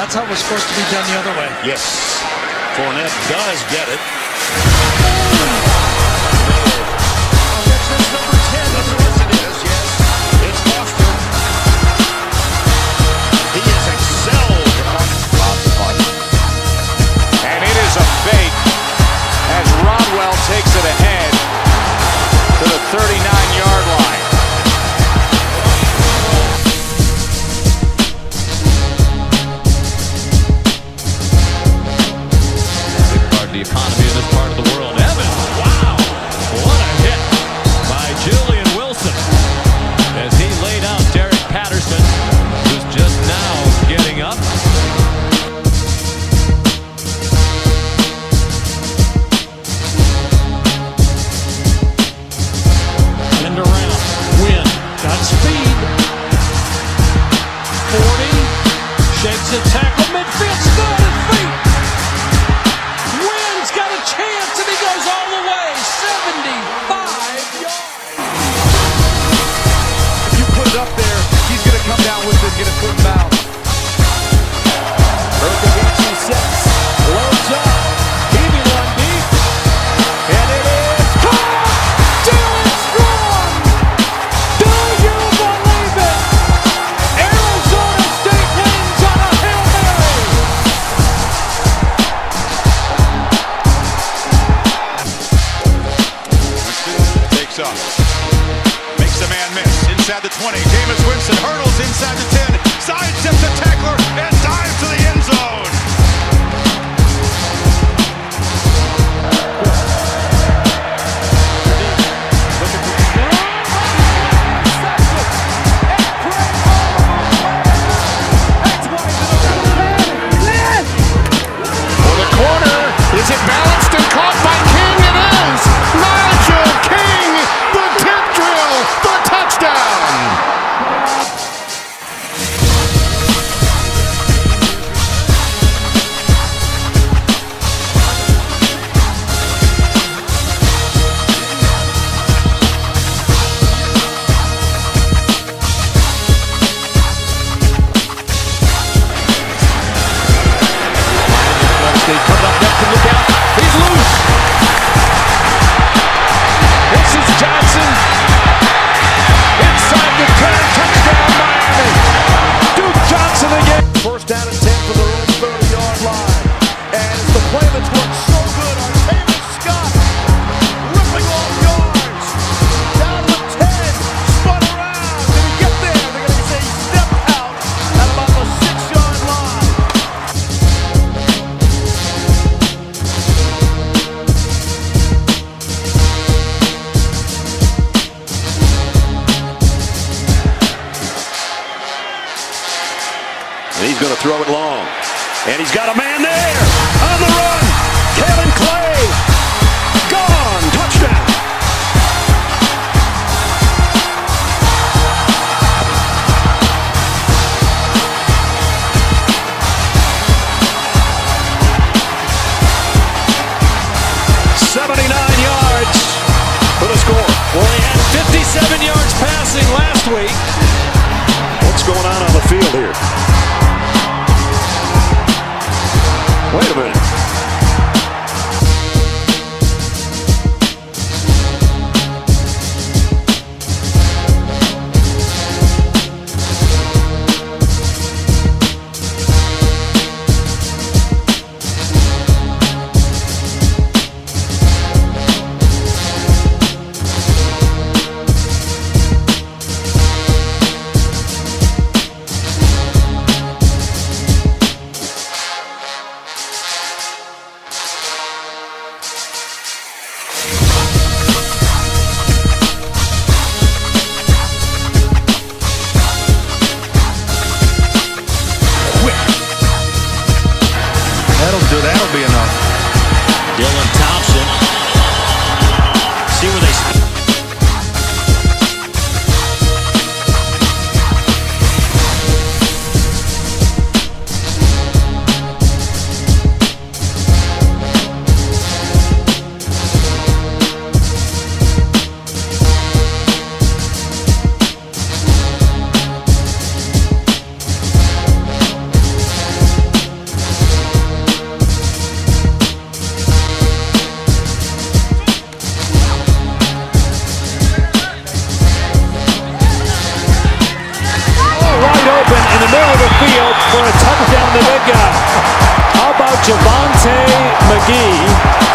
That's how it was supposed to be done the other way. Yes. Fournette does get it. Number 10. That's what it is, yes. It's Foster. He has excelled on Rob's punt. And it is a fake as Rodwell takes it ahead to the 39-yard line. The economy in this part of the world. Evans, wow, what a hit by Julian Wilson as he laid out Derek Patterson, who's just now getting up. And around, Wynn, got speed. 40, shakes a tackle, midfield, still at feet. Got a chance and he goes all the way, 75 yards. If you put it up there, he's going to come down with it and get a foot foul. Urkagici sets, loads up, heaving one deep, and it is caught! Dylan Strong! Do you believe it? Arizona State wins on a Hail Mary! Up. Makes the man miss inside the 20. Jameis Winston hurdles inside the 10, sidesteps the tackler and dives to the end zone. For the corner, is it balanced and caught by King? It is! Nigel King! The tip drill, the touchdown! They put it up next and look out. He's loose! This is Johnson. Inside the 10, touchdown Miami. Duke Johnson again. First down and 10 from their own 30-yard line. And it's the play that's worked so good on Taylor Scott. Ripping off yards. Down to the 10. Spun around. Did he get there? They're going to say he stepped out at about the 6-yard line. He's going to throw it long. And he's got a man there. On the run. Kevin Clay. Gone. Touchdown. yards for the score. Well, he had 57 yards passing last week. What's going on the field here? Wait a minute. McGee.